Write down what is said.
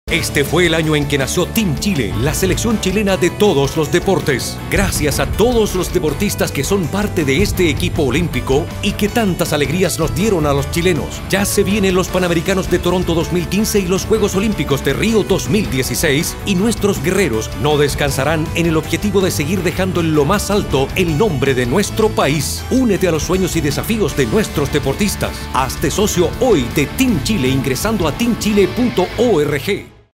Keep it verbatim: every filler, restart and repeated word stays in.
Este fue el año en que nació Team Chile, la selección chilena de todos los deportes. Gracias a todos los deportistas que son parte de este equipo olímpico y que tantas alegrías nos dieron a los chilenos. Ya se vienen los Panamericanos de Toronto dos mil quince y los Juegos Olímpicos de Río dos mil dieciséis, y nuestros guerreros no descansarán en el objetivo de seguir dejando en lo más alto el nombre de nuestro país. Únete a los sueños y desafíos de nuestros deportistas. Hazte socio hoy de Team Chile ingresando a team chile punto org.